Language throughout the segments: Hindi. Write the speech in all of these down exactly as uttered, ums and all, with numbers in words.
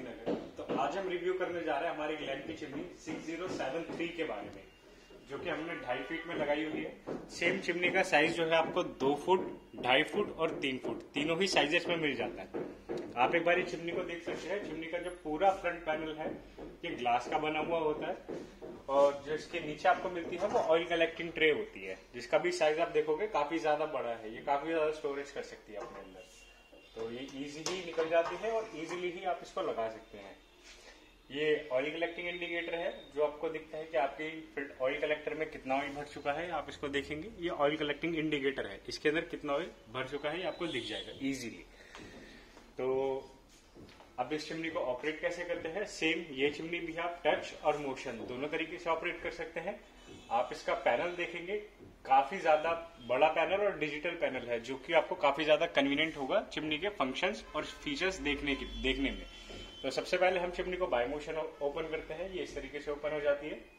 नगर। तो आज हम रिव्यू करने जा रहे हैं हमारी ग्लैन की chimney six zero seven three के बारे में, जो कि हमने ढाई फीट में लगाई हुई है। सेम चिमनी का साइज जो है आपको दो फुट, ढाई फुट और तीन फुट तीनों ही साइजेस में मिल जाता है। आप एक बार ये चिमनी को देख सकते हैं। चिमनी का जो पूरा फ्रंट पैनल है ये ग्लास का बना हुआ होता है, और जो इसके नीचे आपको मिलती है वो ऑयल कलेक्टिंग ट्रे होती है, जिसका भी साइज आप देखोगे काफी ज्यादा बड़ा है। ये काफी ज्यादा स्टोरेज कर सकती है अपने अंदर, तो ये इजीली निकल जाती है और इजीली ही आप इसको लगा सकते हैं। ये ऑयल कलेक्टिंग इंडिकेटर है, जो आपको दिखता है कि आपकी ऑयल कलेक्टर में कितना ऑयल भर चुका है। आप इसको देखेंगे, ये ऑयल कलेक्टिंग इंडिकेटर है, इसके अंदर कितना ऑयल भर चुका है ये आपको दिख जाएगा इजीली। तो अब इस चिमनी को ऑपरेट कैसे करते हैं, सेम ये चिमनी भी आप टच और मोशन दोनों तरीके से ऑपरेट कर सकते हैं। आप इसका पैनल देखेंगे, काफी ज्यादा बड़ा पैनल और डिजिटल पैनल है, जो कि आपको काफी ज्यादा कन्वीनियंट होगा चिमनी के फंक्शंस और फीचर्स देखने की देखने में। तो सबसे पहले हम चिमनी को बाय मोशन ओपन करते हैं। ये इस तरीके से ओपन हो जाती है।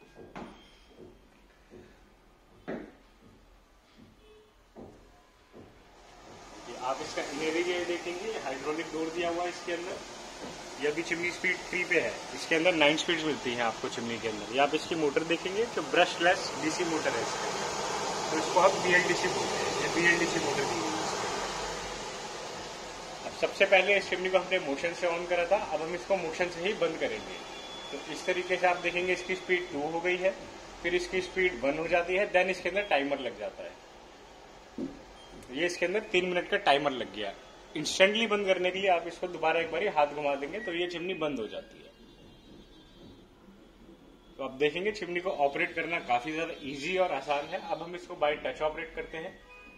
ये आप इसका इनर एरिया देखेंगे, हाइड्रोलिक डोर दिया हुआ है इसके अंदर। ये अभी चिमनी स्पीड थ्री पे है, इसके अंदर नाइन स्पीड्स मिलती हैं आपको चिमनी के अंदर। ये आप इसकी मोटर देखेंगे जो ब्रशलेस डीसी मोटर है इसके अंदर, तो इसको हम बीएलडीसी बोलते हैं। ये बीएलडीसी मोटर दी है। अब सबसे पहले इस चिमनी को हमने मोशन से ऑन करा था, अब हम इसको मोशन से ही बंद करेंगे। तो इस तरीके से आप देखेंगे इसकी स्पीड टू हो गई है, फिर इसकी स्पीड वन हो जाती है, देन इसके अंदर टाइमर लग जाता है। ये इसके अंदर तीन मिनट का टाइमर लग गया। इंस्टेंटली बंद करने के लिए आप इसको दोबारा एक बार हाथ घुमा देंगे तो ये चिमनी बंद हो जाती है। तो आप देखेंगे चिमनी को ऑपरेट करना काफी ज्यादा इजी और आसान है। अब हम इसको बाय टच ऑपरेट करते हैं।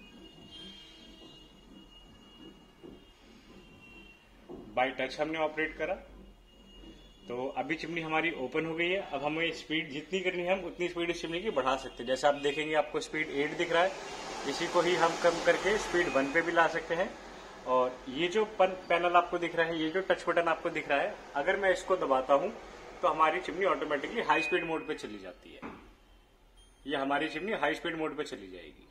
बाय टच हमने ऑपरेट करा, तो अभी चिमनी हमारी ओपन हो गई है। अब हमें स्पीड जितनी करनी है हम उतनी स्पीड इस चिमनी की बढ़ा सकते हैं। जैसे आप देखेंगे आपको स्पीड एट दिख रहा है, इसी को ही हम कम करके स्पीड वन पे भी ला सकते हैं। और ये जो पैनल आपको दिख रहा है, ये जो टच बटन आपको दिख रहा है, अगर मैं इसको दबाता हूं तो हमारी chimney automatically high speed mode पे चली जाती है। ये हमारी चिमनी हाई स्पीड मोड पे चली जाएगी।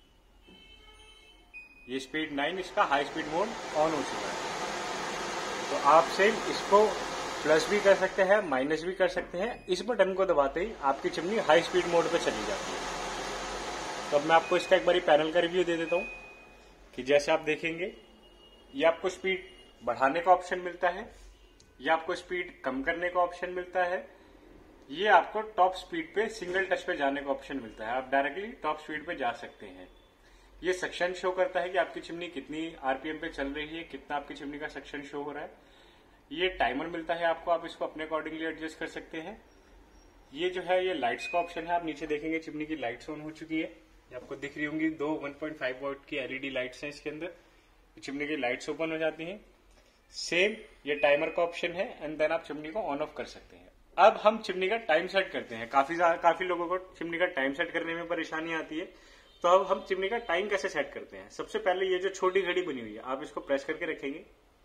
ये स्पीड नाइन, इसका हाई स्पीड मोड ऑन हो चुका है। तो आप सेम इसको प्लस भी कर सकते हैं, माइनस भी कर सकते हैं। इस बटन को दबाते ही आपकी चिमनी हाई स्पीड मोड पे चली जाती है। तो अब मैं आपको इसका एक बार पैनल का रिव्यू दे देता हूं कि जैसे आप देखेंगे, ये आपको स्पीड बढ़ाने का ऑप्शन मिलता है, ये आपको स्पीड कम करने का ऑप्शन मिलता है, ये आपको टॉप स्पीड पे सिंगल टच पे जाने का ऑप्शन मिलता है। आप डायरेक्टली टॉप स्पीड पे जा सकते हैं। ये सक्शन शो करता है कि आपकी चिमनी कितनी आरपीएम पे चल रही है, कितना आपकी चिमनी का सक्शन शो हो रहा है। ये टाइमर मिलता है आपको, आप इसको अपने अकॉर्डिंगली एडजस्ट कर सकते हैं। ये जो है ये लाइट्स का ऑप्शन है। आप नीचे देखेंगे चिमनी की लाइट्स ऑन हो चुकी है, ये आपको दिख रही होंगी। दो वन पॉइंट फाइव वॉट की एलईडी लाइट्स हैं इसके अंदर। चिमनी की लाइट्स ओपन हो जाती हैं। सेम ये टाइमर का ऑप्शन है, एंड देन आप चिमनी को ऑन ऑफ कर सकते हैं। अब हम चिमनी का टाइम सेट करते हैं। काफी काफी लोगों को चिमनी का टाइम सेट करने में परेशानी आती है, तो अब हम चिमनी का टाइम कैसे सेट करते हैं। सबसे पहले ये जो छोटी घड़ी बनी हुई है, आप इसको प्रेस करके रखेंगे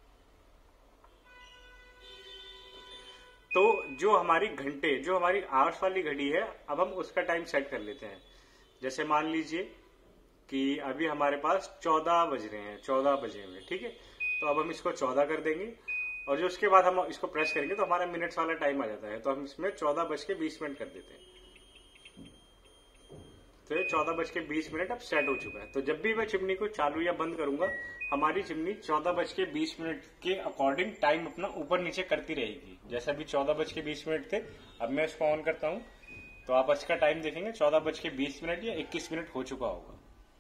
तो जो हमारी घंटे, जो हमारी आवर्स वाली घड़ी है, अब हम उसका टाइम सेट कर लेते हैं। जैसे मान लीजिए कि अभी हमारे पास चौदह बज रहे हैं, चौदह बजे हुए, ठीक है। तो अब हम इसको चौदह कर देंगे, और जो उसके बाद हम इसको प्रेस करेंगे तो हमारा मिनट्स वाला टाइम आ जाता है। तो हम इसमें चौदह बज के बीस मिनट कर देते हैं। तो ये चौदह बज के बीस मिनट अब सेट हो चुका है। तो जब भी मैं चिमनी को चालू या बंद करूंगा, हमारी चिमनी चौदह बज के बीस मिनट के अकॉर्डिंग टाइम अपना ऊपर नीचे करती रहेगी। जैसे अभी चौदह बज के बीस मिनट थे, अब मैं इसको ऑन करता हूं तो आप इसका टाइम देखेंगे चौदह बज के बीस मिनट या इक्कीस मिनट हो चुका होगा।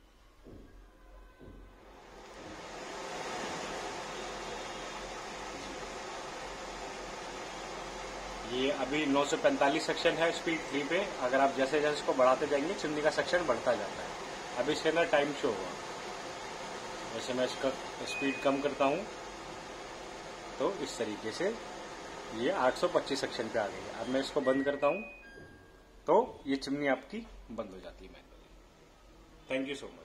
ये अभी नौ सौ पैंतालीस सेक्शन है स्पीड थ्री पे। अगर आप जैसे जैसे इसको बढ़ाते जाएंगे चिमनी का सेक्शन बढ़ता जाता है। अभी इसके अंदर टाइम शो होगा। जैसे मैं इसका स्पीड कम करता हूं तो इस तरीके से ये आठ सौ पच्चीस सेक्शन पे आ गई है। अब मैं इसको बंद करता हूं तो ये चिमनी आपकी बंद हो जाती है। Thank you so much.